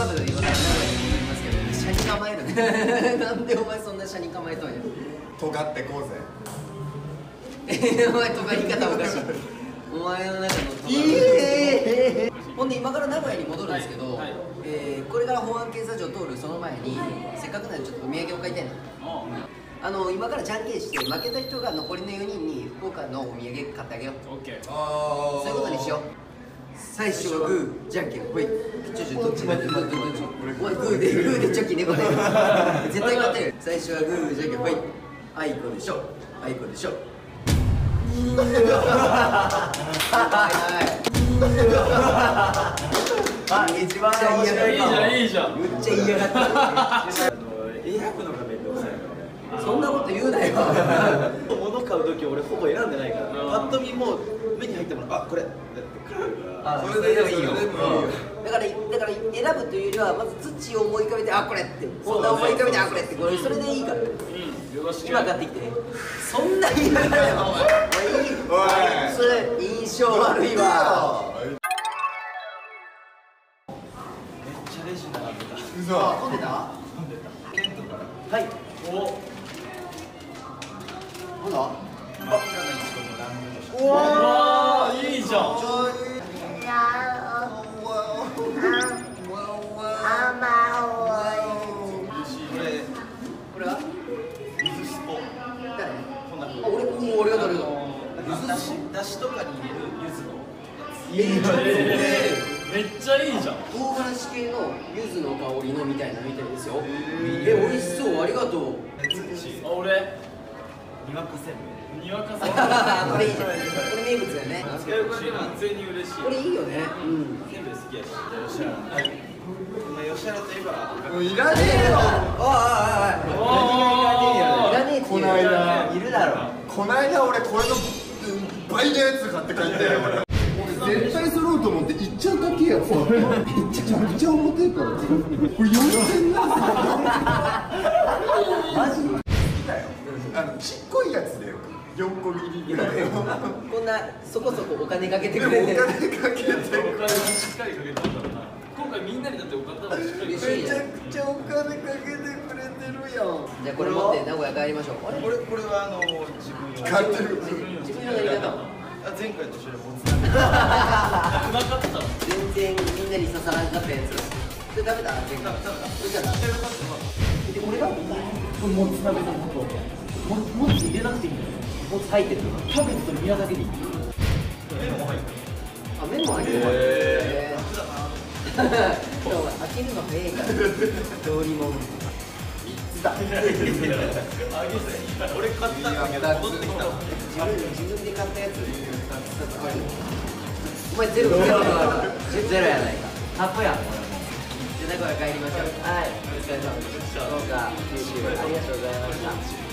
カブ言われたら思いますけど、車に構えるね。なんでお前そんな車に構えとんや。 尖ってこうぜ。 お前尖り方おかしい。お前の中のほんで今から名古屋に戻るんですけど、これから保安検査場通るその前にせっかくなんでちょっとお土産を買いたいな。今からじゃんけんして負けた人が残りの4人に福岡のお土産買ってあげよう。そういうことにしよう。最初はグー、じゃんけん、ほい。どっちだってお前グーでチョキ猫で絶対勝てる。最初はグー、じゃんけん、ほい。あいこでしょ、あいこでしょ。あ、一番嫌がった。いいじゃん。むっちゃ嫌がった。選ぶのが面倒くさい。そんなこと言うなよ。 物買うとき俺ほぼ選んでないから。パッと見もう目に入ったもの、あ、これ。 それでいいよ。だから選ぶというよりはまず土を思い浮かべて、あ、これって。本田を思い浮かべて、あ、これって。これそれでいいから。今買ってきて。そんな嫌がらよ。あいつ印象悪いわ。 レジ並んでた。 嘘。 混んでた？ ケントから。 はい。お。まだ？ おお、いいじゃん。 これは？ 水スポ。 誰？ こんな風。 俺が誰だ？ だしとかに入れる柚子の。 いいじゃん。 めっちゃいいじゃん。 唐辛子系の柚子の香りのみたいなみたいですよ。美味しそう、ありがとう。 俺にわかせんべい。にわかせんべい。 これいいじゃん。これ名物だよね。 完全に嬉しい。 これいいよね。 せんべい好きやし。吉原。はい。吉原といえば。 いらねえよ。 いらねえってこの間いるだろ。 この間俺これの倍のやつ買って帰ったよ。俺絶対揃うと思っていっちゃん高いやつ。めちゃくちゃ重てえから。これ4000なんマジ？ちっこいやつだよ。4個切りぐらい。 こんなそこそこお金かけてくれてる。 お金かけて。 お金しっかりかけたんだろうな。今回みんなにだってお金しっかり。 めちゃくちゃお金かけてくれてるやん。じゃあこれ持って名古屋帰りましょう。 これは自分用。 買ってる。 自分のやり方。 前回と一緒でもつながった。 全然みんなに刺さらなかったやつ。それ食べた？前回。それじゃあ。でこれがもつ鍋のこと。もつ入れなくていいんだよ。もつ入ってる。キャベツとニラだけでいい。 麺も入ってる。 あ、麺も入ってる。今日は開けるの早いから。料理も。3つだ。 俺買ったんだけど戻ってきた。 自分で買ったやつ。お前ゼロやないか。タコやん。じゃあ名古屋帰りましょう。はい。お疲れ様でした。どうか九州ありがとうございました。